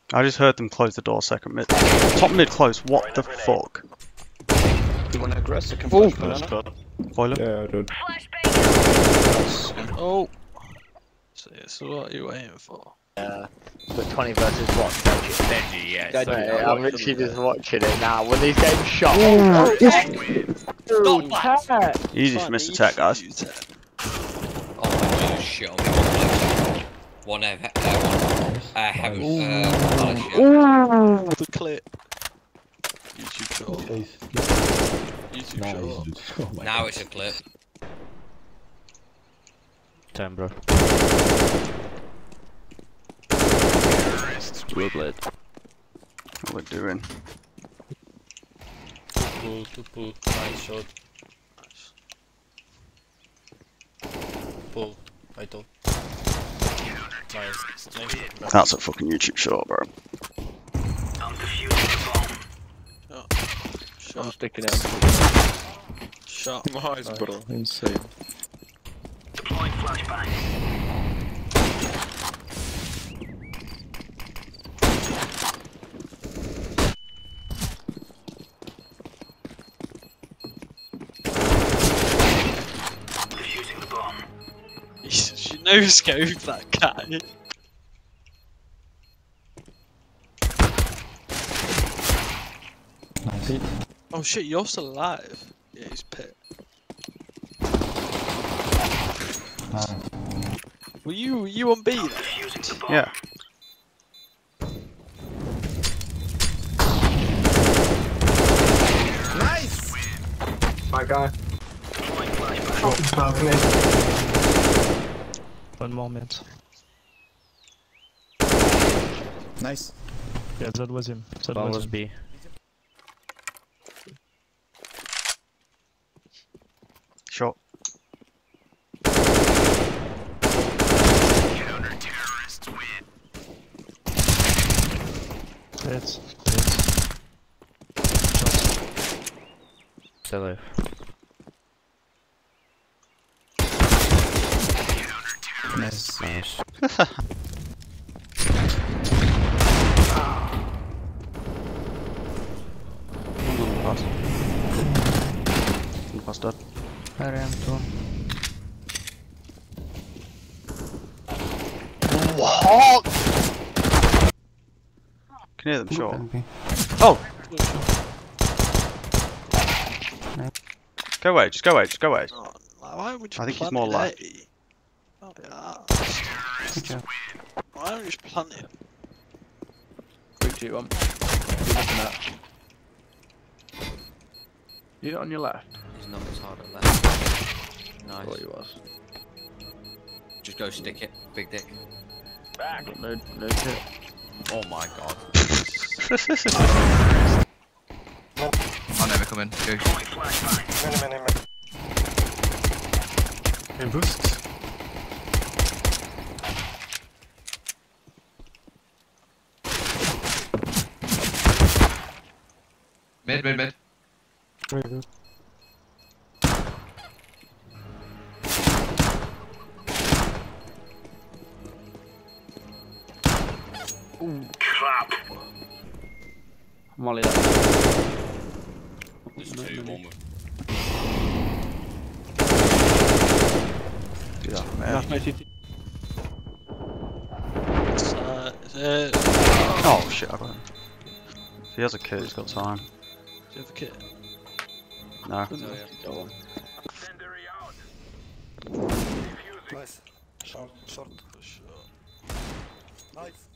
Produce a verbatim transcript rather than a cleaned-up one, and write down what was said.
I just heard them close the door second mid. Top mid close, what the fuck? You wanna aggress? I can flash banana. Boiler? Yeah, I did. Oh! So, yeah, so what are you waiting for? Uh, but twenty versus what? Veggie, yeah. Mate, I'm literally just watching it now. When he's getting shot. Oh, Oh, cat. Easy for Mister Tech, guys. Oh my god, shit on me. One have, uh, one, uh, haven't, uh, polish yet. Ooh, the clip. YouTube short. YouTube Nice. short. Oh my Now God. it's a clip. Time, bro. Blade. What we're doing. Pull, to pull. Nice shot. Pull. Vital. Nice. Nice. That's a fucking YouTube short, bro. Shot. Sticking out. Shot. Nice, bro. Insane. Deploying flashbang. Defusing the bomb. She no scope that guy. Nice. Oh shit, you're still alive. Yeah, he's pit. Ah. Were you were you on B then? Defusing the bomb. Yeah. Nice! My guy. Deploying flashbang. Balcony. One more mid. Nice. Yeah, that was him. That One was was him. B. Short. Counter-terrorists win. Hits. Hits. Still alive. Nice. Nice. Pass. Pass dead. I ran two. What? Can hear them short. Oh! Go away, just go away, just go away. Oh, why would you I think he's plant more it left. A? Oh, yeah. Okay. Why don't you just plant it? Three, two, one. You're looking at. You're on your left. His number's hard at that. I thought Nice. he was. Just go stick it, big dick. Back. No, no shit. Oh my god. I'll never come in. Go. Deploying flashbang. Mini, mini, mini. Hey, boost. Mid, mid, mid. Very good. Crap. Molly that. There's two, one with. Do that, man. That's my C T. It's, uh, it's, uh, Oh shit, I got him. If he has a kit, he's got time. do you have a kit? No. No, yeah. Go on. Incendiary out. Defusing. Nice. Short, short. For sure. Nice.